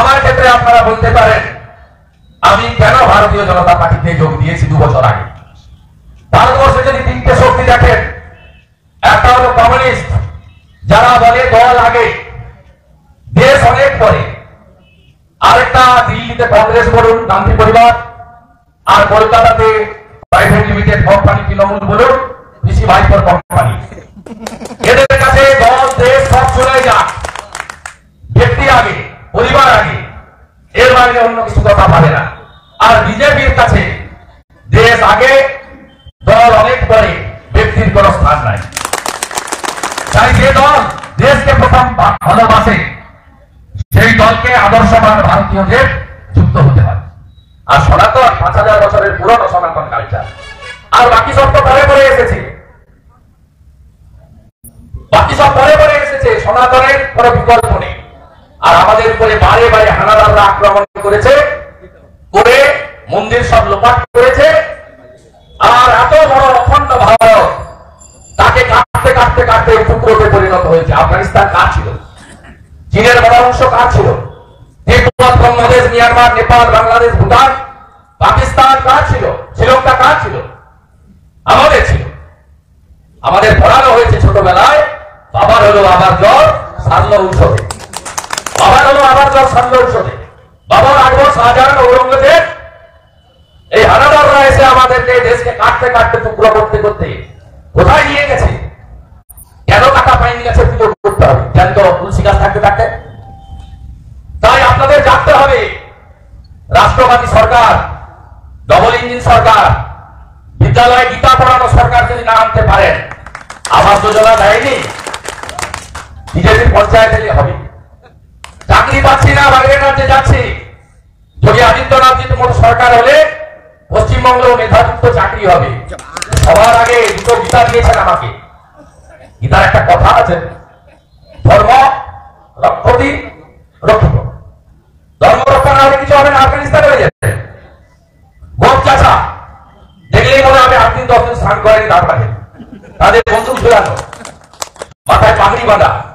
আমার ক্ষেত্রে আপনারা বলতে পারেন আমি কেন ভারতীয় জনতা পার্টিতে যোগ দিয়েছি 2 বছর আগে। ভারতবর্ষে যদি 3টে শক্তি দেখেন, একটা হলো কমিউনিস্ট, যারা বলে দল আগে দেশ অনেক পরে। আরেকটা দিল্লিতে কংগ্রেস বলুন, গান্ধী পরিবার, আর কলকাতাতে প্রাইভেট লিমিটেড কোম্পানি তৃণমূল বলুন, পিসি ভাইপোর কোম্পানি। এদের কাছে দল দেশ সব চলে যাক, ব্যক্তি আগে, পরিবার আগে, এর বাইরে অন্য কিছু কথা পারে না। আর বিজেপির কাছে দেশ আগে, দল অনেক পরে, ব্যক্তির কোন স্থান নাই। তাই যে দল দেশকে প্রথম ভালোবাসে সেই দলকে আদর্শবান ভারতীয়দের যুক্ত হতে হয়। আর সনাতন 5000 বছরের পুরনো সনাতন কালচার, আর বাকি সব তো পরে পরে এসেছে, সনাতনের কোনো বিকল্প নেই। আর আমাদের উপরে বারে বারে হানাদাররা আক্রমণ করেছে, করে মন্দির সব লোপাট করেছে। আর এত বড় অখণ্ড ভারত, তাকে কাটতে কাটতে কাটতে টুকরোতে পরিণত হয়েছে। আফগানিস্তান কার ছিল? চীনের বড় অংশ কার ছিল? তিব্বত, বাংলাদেশ, মিয়ানমার, নেপাল, বাংলাদেশ, ভুটান, পাকিস্তান কার ছিল? শ্রীলঙ্কা কার ছিল? আমাদের ছিল। আমাদের পড়ানো হয়েছে ছোটবেলায়, বাবার হলো আবার জ্বর সারলো ঔষধে, বাবার হলো আবার জ্বর সারলো ঔষধে। বাবার আকবর, শাহজাহান, ঔরঙ্গজেব, এই হানাদাররা এসে আমাদেরকে দেশকে কাটতে কাটতে টুকরো করতে করতে কোথায় নিয়ে গেছে? কেন কাটা পাইনি গেছে পুজো করতে হবে? কেন তো তুলসী গাছ থাকতে থাকতে। তাই আপনাদের জানতে হবে, রাষ্ট্রবাদী সরকার, ডবল ইঞ্জিন সরকার, বিদ্যালয়ে গীতা পড়ানো সরকার যদি না আনতে পারেন, আবাস যোজনা দেয়নি, বিজেপির পঞ্চায়েতে হবে। চাকরি পাচ্ছি না, বাইরের রাজ্যে যাচ্ছি। যোগী আদিত্যনাথজির মতো সরকার হলে পশ্চিমবঙ্গেও মেধাযুক্ত চাকরি হবে। সবার আগে 2টো গীতা দিয়েছেন আমাকে। গীতার একটা কথা আছে, ধর্ম রক্ষতি রক্ষিত। ধর্ম রক্ষা না হলে কিছু হবে না। আফগানিস্তান হয়ে যাচ্ছে গোপ চাষা দেখলেই মনে হবে 8 দিন 10 দিন স্নান করেনি, তারপরে তাদের বন্দুক ঝুলানো, মাথায় পাগড়ি বাঁধা,